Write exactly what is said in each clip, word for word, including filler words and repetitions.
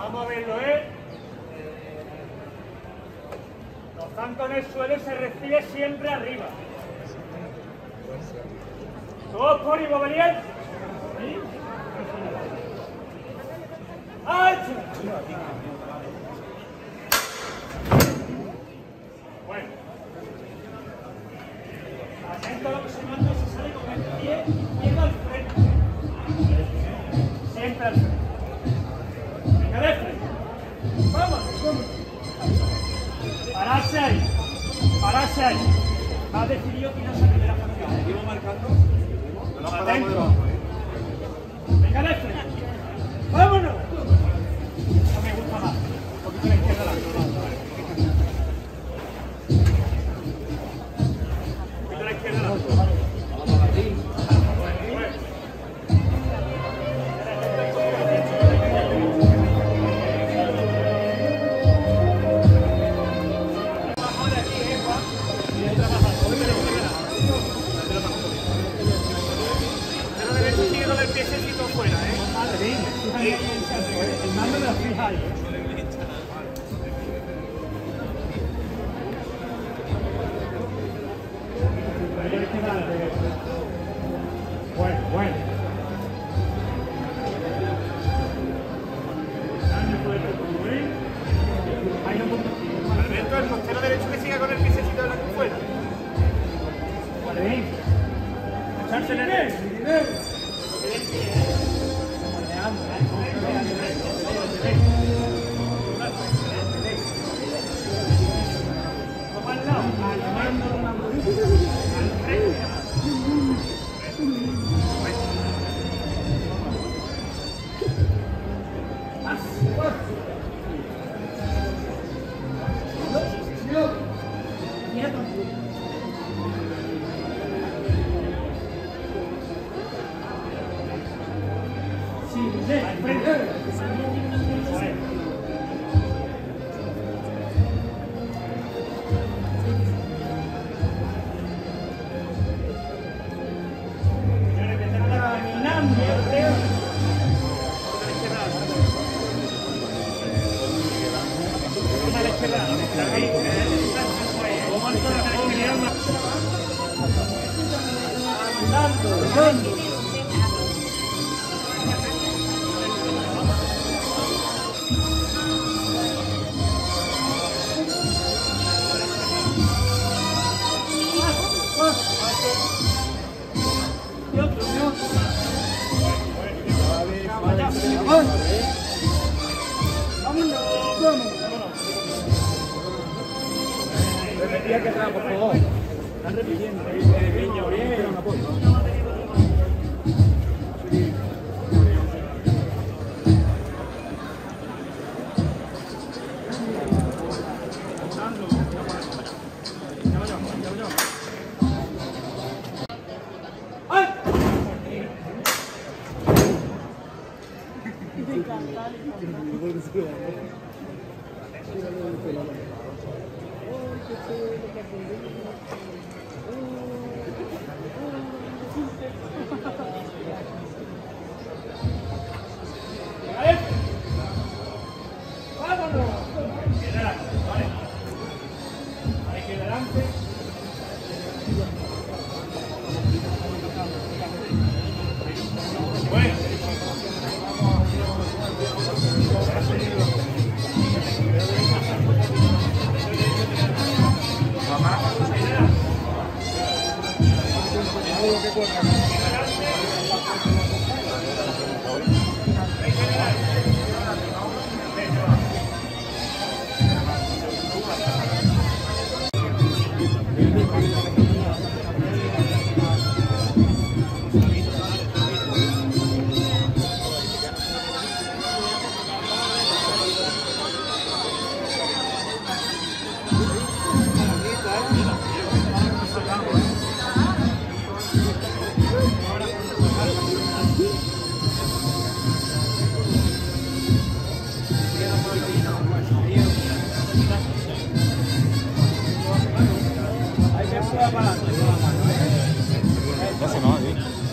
Vamos a verlo, ¿eh? Los zancos en el suelo y se recibe siempre arriba. Todos por igual valiente. ¡Alto! Bueno. Atento a lo que se manda, se sale con el pie izquierdo al frente. Siempre al frente. Venga, de frente. Vamos, vamos. Pararse ahí. Pararse ahí. Ha decidido que no se primera facción. ¿Seguimos marcando? Atento. Venga, de frente. ¡Vámonos! No me gusta más. Un poquito a la izquierda la mano. Un poquito a la izquierda la mano. Vamos a batir. El mando me lo fija ahí. Bueno, bueno. Alberto, el costero derecho que siga con el piececito de la que fuera. Vale. Echarse en el Repetía que trae, por favor. Están repitiendo. Niño, bien.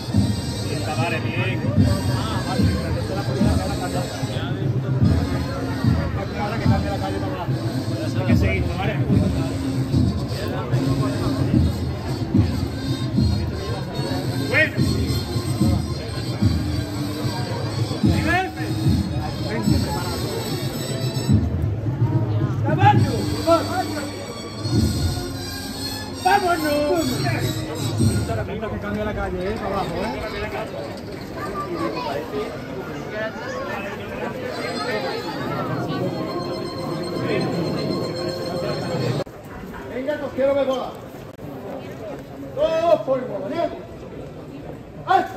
Vale, bien. la calle, ¿eh? Para abajo, ¿eh? Venga, que os quiero ver bola. Dos por igual, ¿vale? ¡Alza!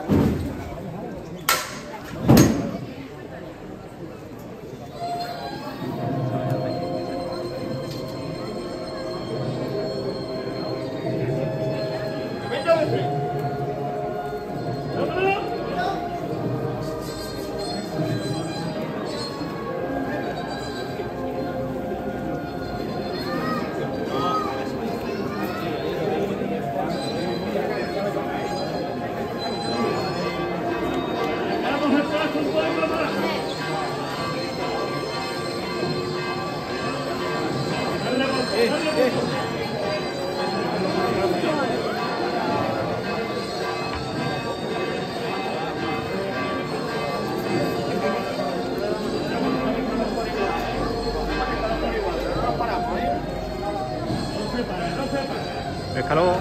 Venga de frente. Pescalo.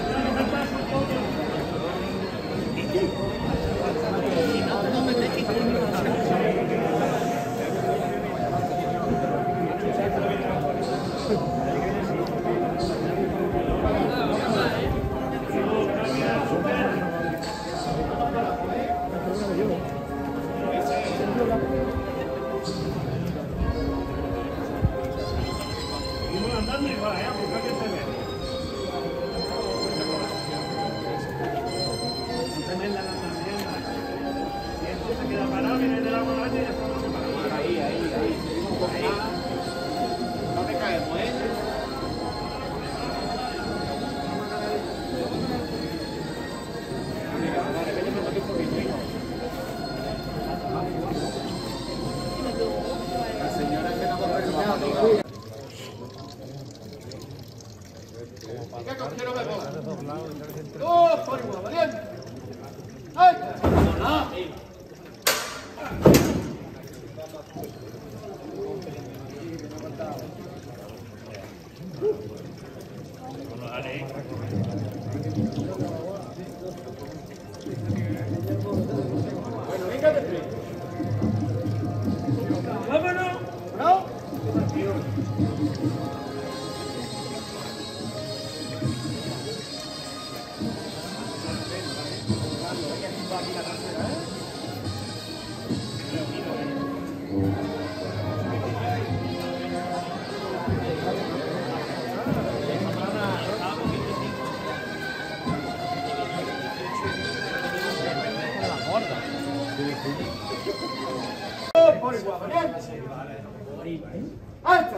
Seguimos andando igual, ¿eh? Porque que se ve. Tremenda la tremenda. Si esto se queda parado, viene de la borracha y ya está. Ahí, ahí, ahí. Ahí. No te caemos, ¿eh? La señora que nos va a regalar. Venga, que os quiero ver bola. Dos por igual, ¿vale? ¡Ay! ¡No! Bueno, venga de frente. ¡Vámonos! ¿No? Por igual, ¿vale? ¡Alza!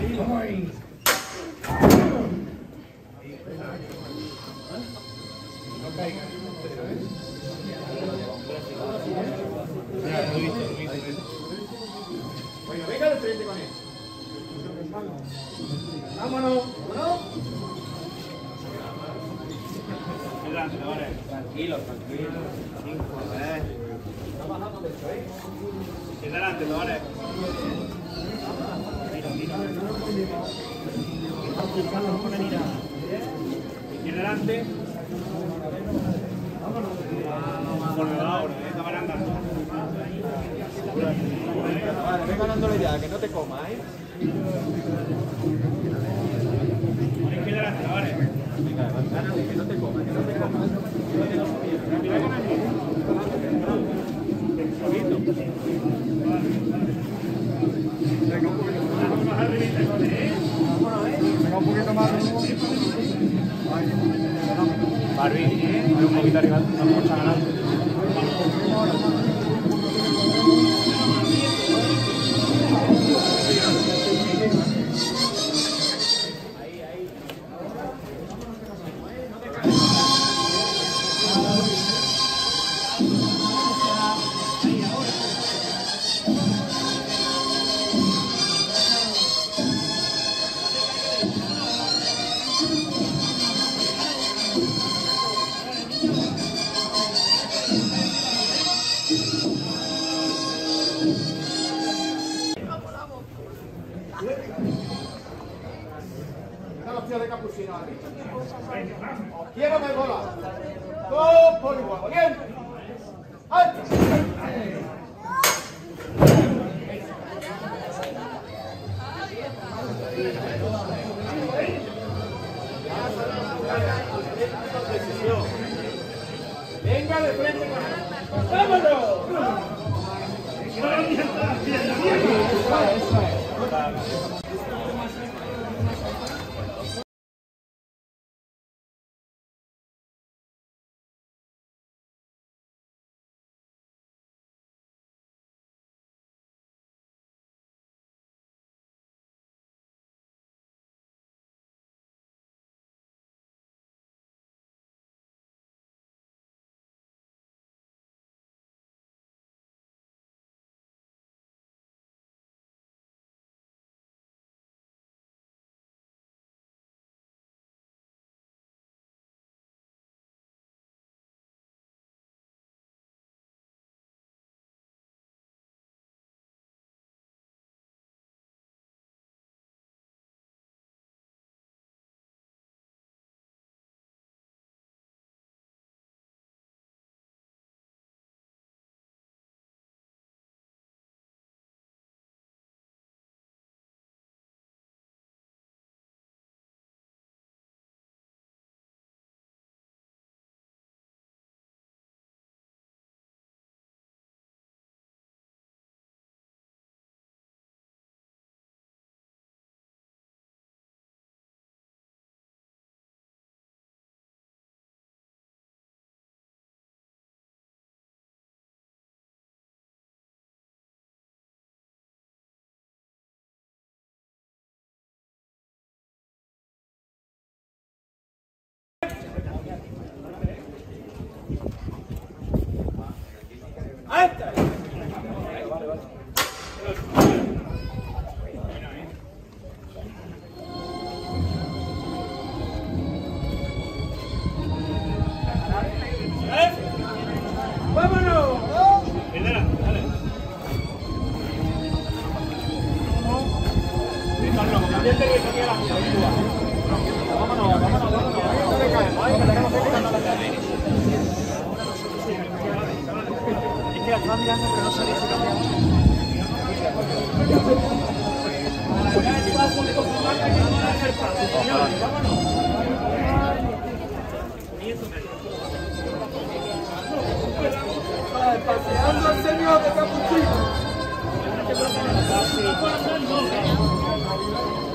Bueno, venga de frente con él. Vámonos, vámonos. Tranquilo, tranquilo. Cinco, eh. Y delante, Lore. Y delante. Vámonos. Por debajo, ¿eh? Estaban andando. Vale, ven ganándole ya, que no te comas, ¿eh? Y delante, Lore. Venga, gánale, que no te comas, que no te comas. Venga, un poquito más. Barbie, hay un poquito arriba, no mucha ganando. Esta es la opción de capuchino. Quiero ver bola. Dos por igual, valiente. ¡Alto! Venga de frente con él. ¡Vámonos! ¡Alta! ¡Vámonos! Dale, dale. Vámonos, vámonos, vámonos. No le caemos, que tenemos que quitarnos la cara. Es que la estaba mirando, pero no sabía si cambiaba. Paseando al señor de Capuchino.